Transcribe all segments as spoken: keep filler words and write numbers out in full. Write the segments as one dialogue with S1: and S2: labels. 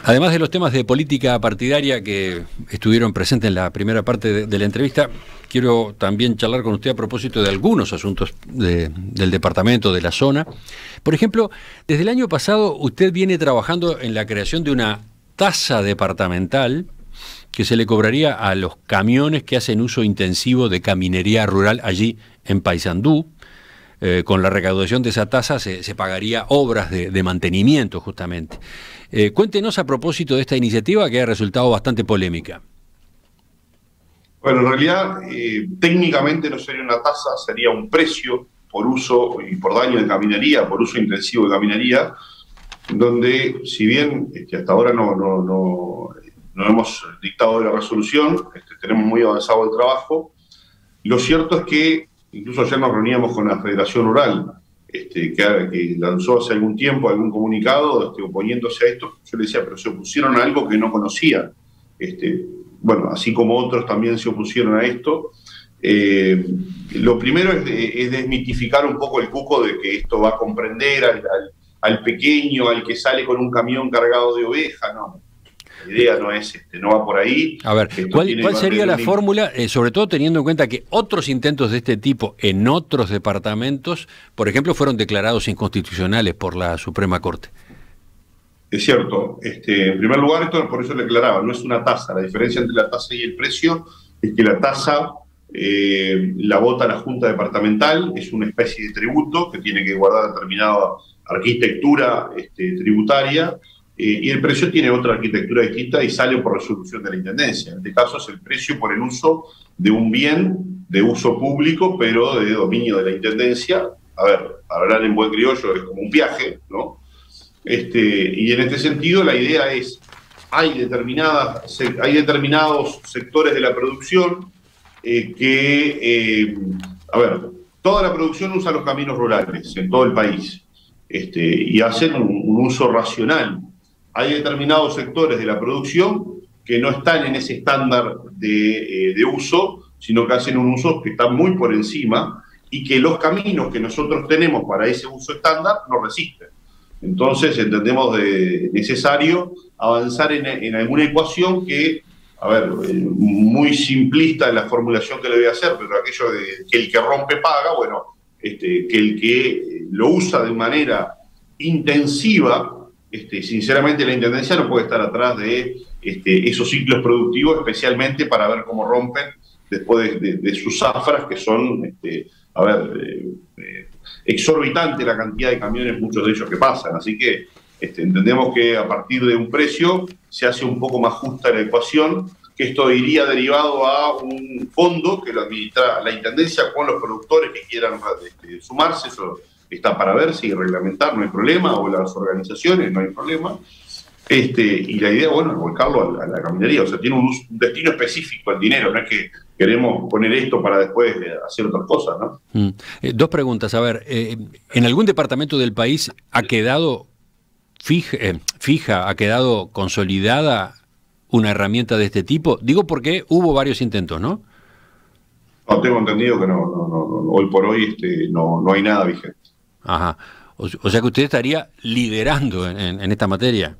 S1: Además de los temas de política partidaria que estuvieron presentes en la primera parte de, de la entrevista, quiero también charlar con usted a propósito de algunos asuntos de, del departamento, de la zona. Por ejemplo, desde el año pasado usted viene trabajando en la creación de una tasa departamental que se le cobraría a los camiones que hacen uso intensivo de caminería rural allí en Paysandú. Eh, con la recaudación de esa tasa se, se pagaría obras de, de mantenimiento justamente. Eh, cuéntenos a propósito de esta iniciativa que ha resultado bastante polémica.
S2: Bueno, en realidad eh, técnicamente no sería una tasa, sería un precio por uso y por daño de caminería, por uso intensivo de caminería, donde si bien este, hasta ahora no, no, no, no hemos dictado la resolución, este, tenemos muy avanzado el trabajo, lo cierto es que incluso ayer nos reuníamos con la Federación Rural, este, que, que lanzó hace algún tiempo algún comunicado este, oponiéndose a esto. Yo le decía, pero se opusieron a algo que no conocían. Este, bueno, así como otros también se opusieron a esto. Eh, lo primero es, de, es desmitificar un poco el cuco de que esto va a comprender al, al, al pequeño, al que sale con un camión cargado de oveja, no. La idea no es, este, no va por ahí.
S1: A ver, ¿cuál, ¿cuál sería la fórmula, eh, sobre todo teniendo en cuenta que otros intentos de este tipo en otros departamentos, por ejemplo, fueron declarados inconstitucionales por la Suprema Corte?
S2: Es cierto. Este, en primer lugar, esto por eso le aclaraba, no es una tasa. La diferencia entre la tasa y el precio es que la tasa eh, la vota la Junta Departamental, es una especie de tributo que tiene que guardar determinada arquitectura este, tributaria. Eh, y el precio tiene otra arquitectura distinta y sale por resolución de la Intendencia. En este caso es el precio por el uso de un bien de uso público, pero de dominio de la Intendencia. A ver, para hablar en buen criollo es como un viaje, ¿no? Este, y en este sentido la idea es, hay, determinadas, hay determinados sectores de la producción eh, que, eh, a ver, toda la producción usa los caminos rurales en todo el país este, y hacen un, un uso racional. Hay determinados sectores de la producción que no están en ese estándar de, eh, de uso, sino que hacen un uso que está muy por encima y que los caminos que nosotros tenemos para ese uso estándar no resisten. Entonces entendemos de necesario avanzar en, en alguna ecuación que, a ver, muy simplista en la formulación que le voy a hacer, pero aquello de que el que rompe paga, bueno, este, que el que lo usa de manera intensiva, Este, sinceramente la Intendencia no puede estar atrás de este, esos ciclos productivos, especialmente para ver cómo rompen después de, de, de sus zafras, que son, este, a ver, eh, eh, exorbitante la cantidad de camiones, muchos de ellos que pasan. Así que este, entendemos que a partir de un precio se hace un poco más justa la ecuación, que esto iría derivado a un fondo que lo administra la Intendencia con los productores que quieran este, sumarse. Eso está para ver si reglamentar, no hay problema, o las organizaciones, no hay problema. Este, y la idea, bueno, es volcarlo a la, a la caminería, o sea, tiene un, un destino específico el dinero, no es que queremos poner esto para después hacer otras cosas, ¿no?
S1: Mm. Eh, dos preguntas, a ver, eh, ¿en algún departamento del país ha quedado fija, eh, fija, ha quedado consolidada una herramienta de este tipo? Digo porque hubo varios intentos, ¿no?
S2: No, tengo entendido que no, no, no, no hoy por hoy este, no, no hay nada vigente.
S1: Ajá. O, o sea que usted estaría liderando en, en, en esta materia.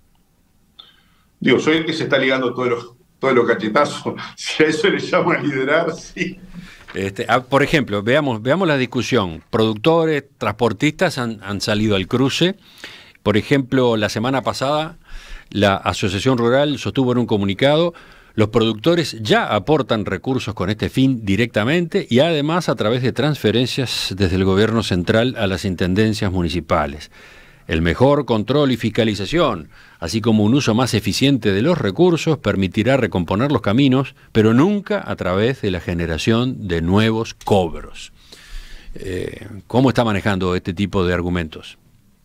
S2: Digo, soy el que se está ligando todos los, todos los cachetazos. Si a eso le llaman liderar, sí.
S1: Este, ah, por ejemplo, veamos, veamos la discusión. Productores, transportistas han, han salido al cruce. Por ejemplo, la semana pasada la Asociación Rural sostuvo en un comunicado: los productores ya aportan recursos con este fin directamente y además a través de transferencias desde el gobierno central a las intendencias municipales. El mejor control y fiscalización, así como un uso más eficiente de los recursos, permitirá recomponer los caminos, pero nunca a través de la generación de nuevos cobros. Eh, ¿Cómo está manejando este tipo de argumentos?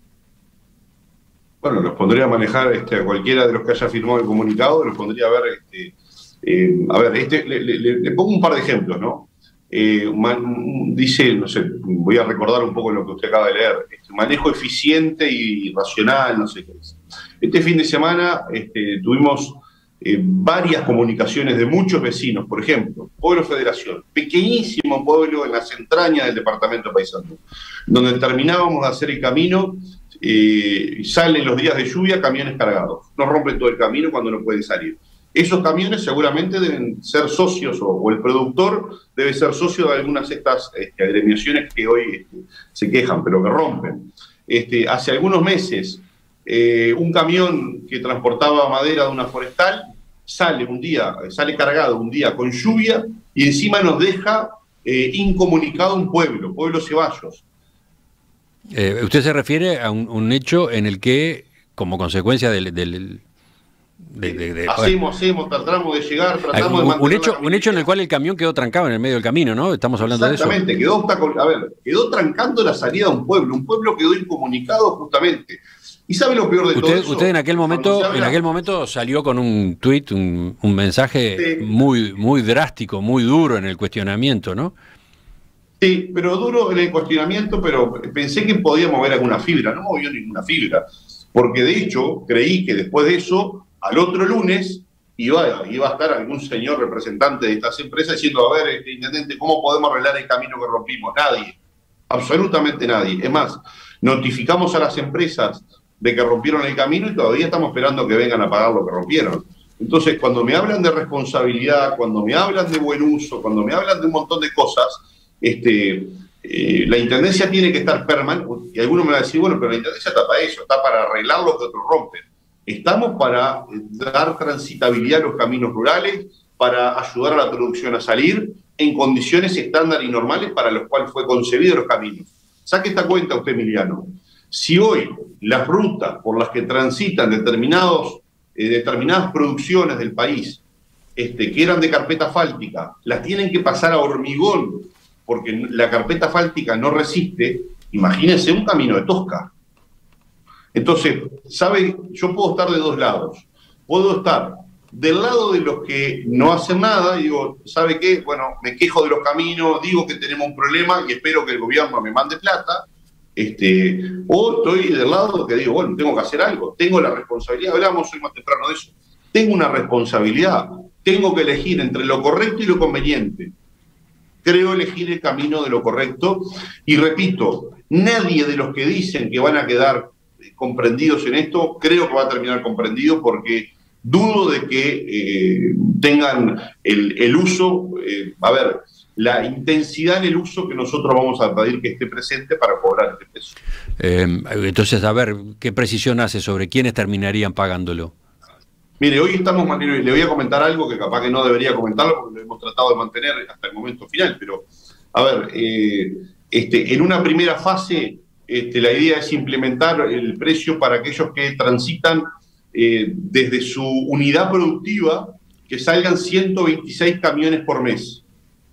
S2: Bueno, los pondría a manejar este, a cualquiera de los que haya firmado el comunicado, los pondría a ver, este, eh, a ver, este, le, le, le pongo un par de ejemplos, ¿no? Eh, man, dice, no sé, voy a recordar un poco lo que usted acaba de leer, este, manejo eficiente y racional, no sé qué es. Este fin de semana este, tuvimos eh, varias comunicaciones de muchos vecinos, por ejemplo, Pueblo Federación, pequeñísimo pueblo en las entrañas del departamento de Paysandú, donde terminábamos de hacer el camino. eh, salen los días de lluvia camiones cargados, nos rompen todo el camino cuando no pueden salir. Esos camiones seguramente deben ser socios, o, o el productor debe ser socio de algunas de estas este, agremiaciones que hoy este, se quejan, pero que rompen. Este, hace algunos meses, eh, un camión que transportaba madera de una forestal sale un día, sale cargado un día con lluvia y encima nos deja eh, incomunicado un pueblo, Pueblo Ceballos.
S1: Eh, usted se refiere a un, un hecho en el que, como consecuencia del... del de, de, de,
S2: hacemos,
S1: bueno,
S2: hacemos, tratamos de llegar, tratamos
S1: un,
S2: de mantener
S1: un hecho, un hecho en el cual el camión quedó trancado en el medio del camino, ¿no? Estamos hablando de eso.
S2: Exactamente, quedó, a ver, quedó trancando la salida de un pueblo, un pueblo quedó incomunicado justamente. ¿Y sabe lo peor de
S1: usted,
S2: todo eso?
S1: Usted en aquel momento, habla... en aquel momento salió con un tuit, un, un mensaje sí. muy, muy drástico, muy duro en el cuestionamiento, ¿no?
S2: Sí, pero duro en el cuestionamiento, pero pensé que podía mover alguna fibra, no movió ninguna fibra, porque de hecho creí que después de eso, al otro lunes, iba, iba a estar algún señor representante de estas empresas diciendo, a ver, este, intendente, ¿cómo podemos arreglar el camino que rompimos? Nadie, absolutamente nadie. Es más, notificamos a las empresas de que rompieron el camino y todavía estamos esperando que vengan a pagar lo que rompieron. Entonces, cuando me hablan de responsabilidad, cuando me hablan de buen uso, cuando me hablan de un montón de cosas, este, eh, la Intendencia tiene que estar permanente, y algunos me van a decir, bueno, pero la Intendencia está para eso, está para arreglar lo que otros rompen. Estamos para dar transitabilidad a los caminos rurales, para ayudar a la producción a salir en condiciones estándar y normales para los cuales fue concebido los caminos. Saque esta cuenta usted, Emiliano. Si hoy las rutas por las que transitan determinados, eh, determinadas producciones del país, este, que eran de carpeta asfáltica, las tienen que pasar a hormigón, porque la carpeta asfáltica no resiste, imagínense un camino de tosca. Entonces, ¿sabe? Yo puedo estar de dos lados. Puedo estar del lado de los que no hacen nada y digo, ¿sabe qué? Bueno, me quejo de los caminos, digo que tenemos un problema y espero que el gobierno me mande plata. Este, o estoy del lado que digo, bueno, tengo que hacer algo, tengo la responsabilidad, hablamos hoy más temprano de eso, tengo una responsabilidad, tengo que elegir entre lo correcto y lo conveniente. Creo elegir el camino de lo correcto y repito, nadie de los que dicen que van a quedar comprendidos en esto, creo que va a terminar comprendido porque dudo de que eh, tengan el, el uso, eh, a ver, la intensidad en el uso que nosotros vamos a pedir que esté presente para cobrar este peso.
S1: Eh, entonces, a ver, ¿qué precisión hace sobre quiénes terminarían pagándolo?
S2: Mire, hoy estamos, le voy a comentar algo que capaz que no debería comentarlo porque lo hemos tratado de mantener hasta el momento final, pero, a ver, eh, este, en una primera fase, este, la idea es implementar el precio para aquellos que transitan eh, desde su unidad productiva, que salgan ciento veintiséis camiones por mes.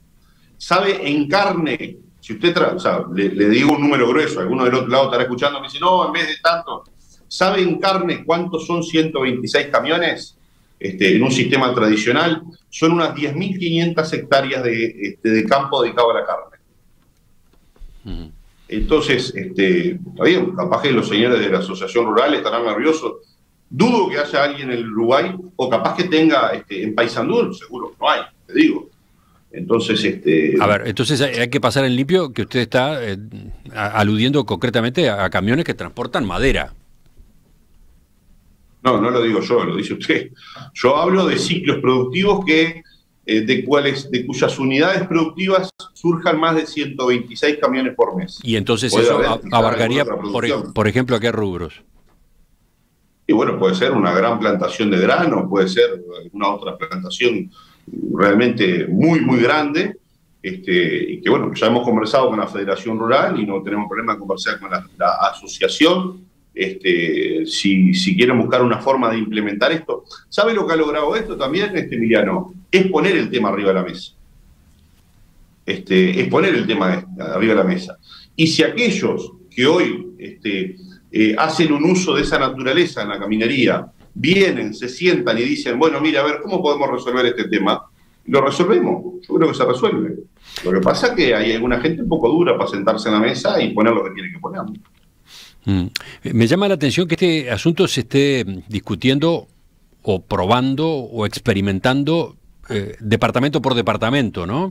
S2: ¿Sabe en carne? Si usted, tra o sea, le, le digo un número grueso, alguno del otro lado estará escuchando y me dice, no, en vez de tanto. ¿Sabe en carne cuántos son ciento veintiséis camiones? Este, en un sistema tradicional, son unas diez mil quinientas hectáreas de, este, de campo dedicado a la carne. Uh-huh. Entonces, este, está bien, capaz que los señores de la Asociación Rural estarán nerviosos. Dudo que haya alguien en el Uruguay, o capaz que tenga este, en Paysandú, seguro que no hay, te digo. Entonces, este...
S1: A ver, entonces hay que pasar en limpio que usted está eh, aludiendo concretamente a, a camiones que transportan madera.
S2: No, no lo digo yo, lo dice usted. Yo hablo de ciclos productivos que, eh, de, cuales, de cuyas unidades productivas surjan más de ciento veintiséis camiones por mes.
S1: Y entonces puede eso haber, abarcaría, por, por ejemplo, ¿a qué rubros?
S2: Y bueno, puede ser una gran plantación de grano, puede ser alguna otra plantación realmente muy, muy grande, este, y que bueno, ya hemos conversado con la Federación Rural y no tenemos problema en conversar con la, la asociación, este, si, si quieren buscar una forma de implementar esto. ¿Sabe lo que ha logrado esto también, este, Emiliano? Es poner el tema arriba de la mesa. Este, es poner el tema arriba de la mesa. Y si aquellos que hoy este, eh, hacen un uso de esa naturaleza en la caminería, vienen, se sientan y dicen, bueno, mira, a ver, ¿cómo podemos resolver este tema? Lo resolvemos, yo creo que se resuelve. Lo que pasa es que hay alguna gente un poco dura para sentarse en la mesa y poner lo que tiene que poner.
S1: Mm. Me llama la atención que este asunto se esté discutiendo o probando o experimentando eh, departamento por departamento, ¿no?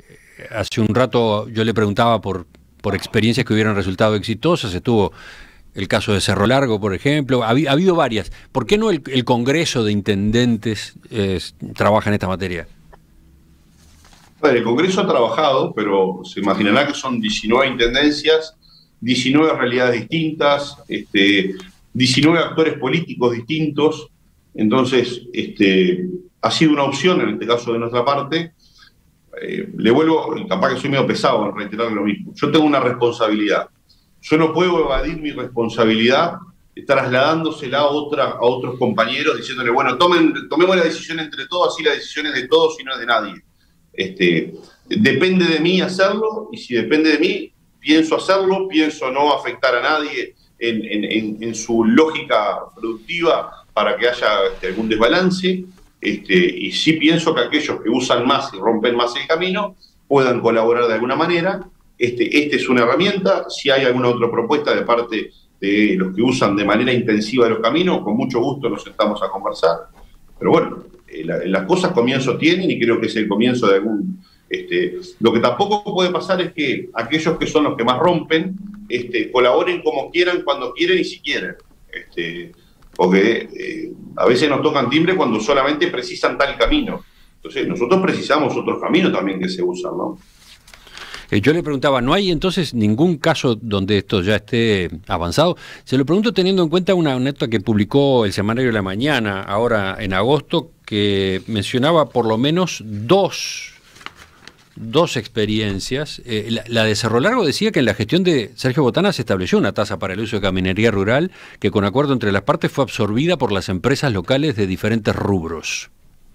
S1: Hace un rato yo le preguntaba por, por experiencias que hubieran resultado exitosas, estuvo El caso de Cerro Largo, por ejemplo, ha, ha habido varias. ¿Por qué no el, el Congreso de Intendentes eh, trabaja en esta materia?
S2: Bueno, el Congreso ha trabajado, pero se imaginará que son diecinueve intendencias, diecinueve realidades distintas, este, diecinueve actores políticos distintos. Entonces, este, ha sido una opción, en este caso de nuestra parte. Eh, le vuelvo, capaz que soy medio pesado en reiterar lo mismo. Yo tengo una responsabilidad. Yo no puedo evadir mi responsabilidad trasladándosela a, otra, a otros compañeros, diciéndole, bueno, tomen, tomemos la decisión entre todos, así la decisión es de todos y no es de nadie. Este, depende de mí hacerlo, y si depende de mí, pienso hacerlo, pienso no afectar a nadie en, en, en, en su lógica productiva para que haya este, algún desbalance, este, y sí pienso que aquellos que usan más y rompen más el camino puedan colaborar de alguna manera. Este, esta es una herramienta. Si hay alguna otra propuesta de parte de los que usan de manera intensiva los caminos, con mucho gusto nos sentamos a conversar. Pero bueno, eh, la, las cosas comienzo tienen, y creo que es el comienzo de algún... Este, lo que tampoco puede pasar es que aquellos que son los que más rompen este, colaboren como quieran, cuando quieren y si quieren. Este, porque eh, a veces nos tocan timbre cuando solamente precisan tal camino. Entonces nosotros precisamos otros caminos también que se usan, ¿no?
S1: Yo le preguntaba, ¿no hay entonces ningún caso donde esto ya esté avanzado? Se lo pregunto teniendo en cuenta una nota que publicó el Semanario de la Mañana, ahora en agosto, que mencionaba por lo menos dos, dos experiencias. Eh, la, la de Cerro Largo decía que en la gestión de Sergio Botana se estableció una tasa para el uso de caminería rural que con acuerdo entre las partes fue absorbida por las empresas locales de diferentes rubros.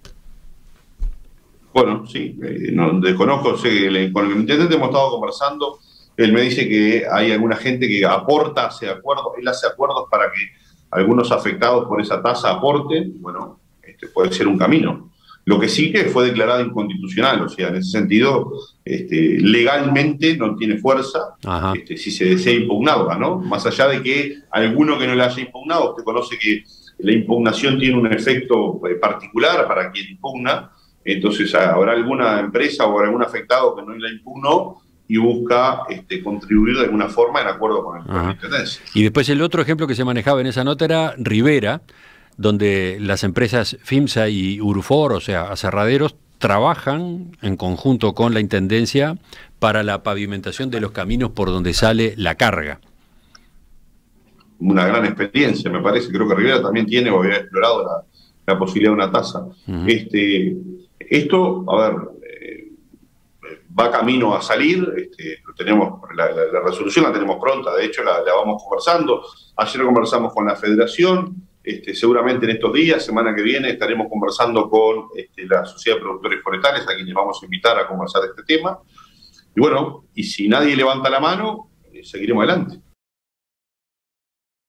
S2: Bueno, sí, eh, no, desconozco, sé que le, con el intendente hemos estado conversando, él me dice que hay alguna gente que aporta, hace acuerdos, él hace acuerdos para que algunos afectados por esa tasa aporten. Bueno, este puede ser un camino. Lo que sí que fue declarado inconstitucional, o sea, en ese sentido, este, legalmente no tiene fuerza, este, si se desea impugnarla, ¿no? Más allá de que alguno que no la haya impugnado, usted conoce que la impugnación tiene un efecto particular para quien impugna. Entonces habrá alguna empresa o algún afectado que no la impugnó y busca este, contribuir de alguna forma en acuerdo con el con la intendencia.
S1: Y después el otro ejemplo que se manejaba en esa nota era Rivera, donde las empresas FIMSA y Urufor, o sea, aserraderos, trabajan en conjunto con la intendencia para la pavimentación de los caminos por donde sale la carga.
S2: Una gran experiencia, me parece. Creo que Rivera también tiene o había explorado la, la posibilidad de una tasa. Uh-huh. este, Esto, a ver, eh, va camino a salir. Este, lo tenemos, la, la, la resolución la tenemos pronta, de hecho la, la vamos conversando. Ayer conversamos con la Federación, este, seguramente en estos días, semana que viene, estaremos conversando con este, la Sociedad de Productores Forestales, a quienes vamos a invitar a conversar de este tema. Y bueno, y si nadie levanta la mano, eh, seguiremos adelante.